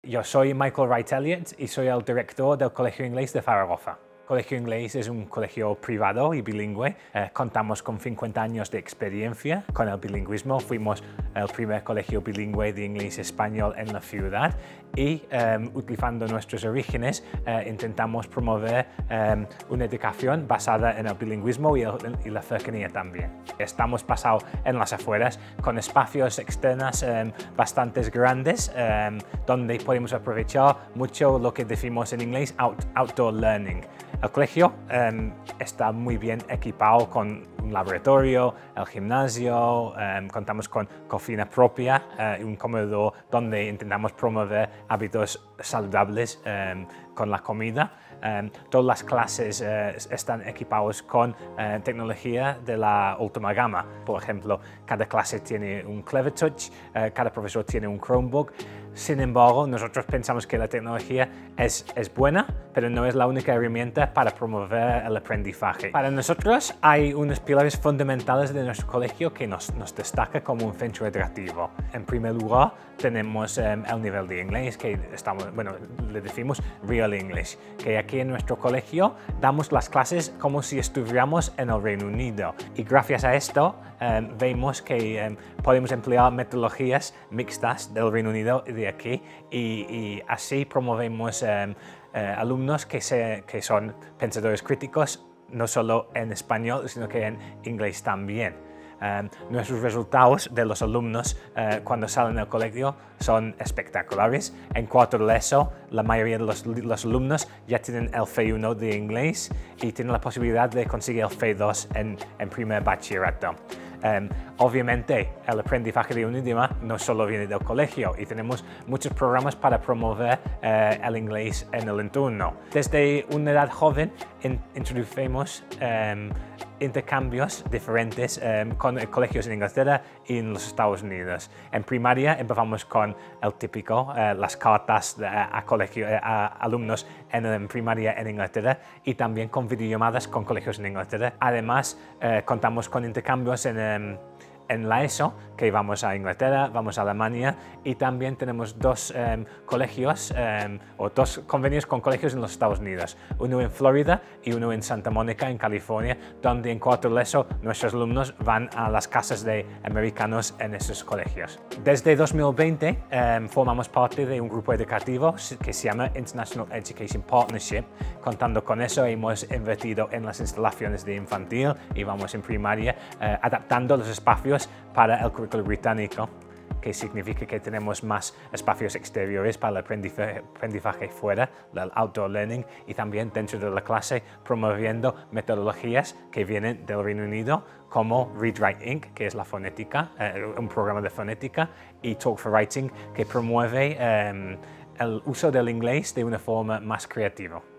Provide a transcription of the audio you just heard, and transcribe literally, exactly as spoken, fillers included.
Yo soy Michael Wright-Elliot y soy el director del Colegio Inglés de Zaragoza. Colegio Inglés es un colegio privado y bilingüe. Eh, contamos con cincuenta años de experiencia con el bilingüismo. Fuimos el primer colegio bilingüe de inglés y español en la ciudad y, eh, utilizando nuestros orígenes, eh, intentamos promover eh, una educación basada en el bilingüismo y, el, y la cercanía también. Estamos pasados en las afueras con espacios externos eh, bastante grandes eh, donde podemos aprovechar mucho lo que decimos en inglés out, outdoor learning. El colegio eh, está muy bien equipado con un laboratorio, el gimnasio, eh, contamos con cocina propia y eh, un comedor donde intentamos promover hábitos saludables eh, con la comida. Eh, todas las clases eh, están equipadas con eh, tecnología de la última gama. Por ejemplo, cada clase tiene un Clever Touch, eh, cada profesor tiene un Chromebook. Sin embargo, nosotros pensamos que la tecnología es, es buena, pero no es la única herramienta para promover el aprendizaje. Para nosotros hay unos pilares fundamentales de nuestro colegio que nos, nos destaca como un centro educativo. En primer lugar, tenemos um, el nivel de inglés, que estamos, bueno, le decimos Real English, que aquí en nuestro colegio damos las clases como si estuviéramos en el Reino Unido. Y gracias a esto um, vemos que um, podemos emplear metodologías mixtas del Reino Unido y de aquí, y, y así promovemos um, uh, alumnos que, se, que son pensadores críticos, no solo en español, sino que en inglés también. Um, nuestros resultados de los alumnos uh, cuando salen del colegio son espectaculares. En cuarto de eso, la mayoría de los, los alumnos ya tienen el F uno de inglés y tienen la posibilidad de conseguir el F dos en, en primer bachillerato. Um, obviamente, el aprendizaje de un idioma no solo viene del colegio y tenemos muchos programas para promover uh, el inglés en el entorno. Desde una edad joven in, introducimos um, intercambios diferentes um, con colegios en Inglaterra y en los Estados Unidos. En primaria empezamos con el típico, uh, las cartas de, a, a, colegio, a alumnos en, en primaria en Inglaterra y también con videollamadas con colegios en Inglaterra. Además, uh, contamos con intercambios en um, en la ESO, que vamos a Inglaterra, vamos a Alemania, y también tenemos dos um, colegios um, o dos convenios con colegios en los Estados Unidos, uno en Florida y uno en Santa Mónica, en California, donde en cuarto de eso nuestros alumnos van a las casas de americanos en esos colegios. Desde dos mil veinte um, formamos parte de un grupo educativo que se llama International Education Partnership. Contando con eso, hemos invertido en las instalaciones de infantil y vamos en primaria, uh, adaptando los espacios para el currículo británico, que significa que tenemos más espacios exteriores para el aprendizaje, aprendizaje fuera, el outdoor learning, y también dentro de la clase promoviendo metodologías que vienen del Reino Unido, como Read Write Inc, que es la fonética, eh, un programa de fonética, y Talk for Writing, que promueve eh, el uso del inglés de una forma más creativa.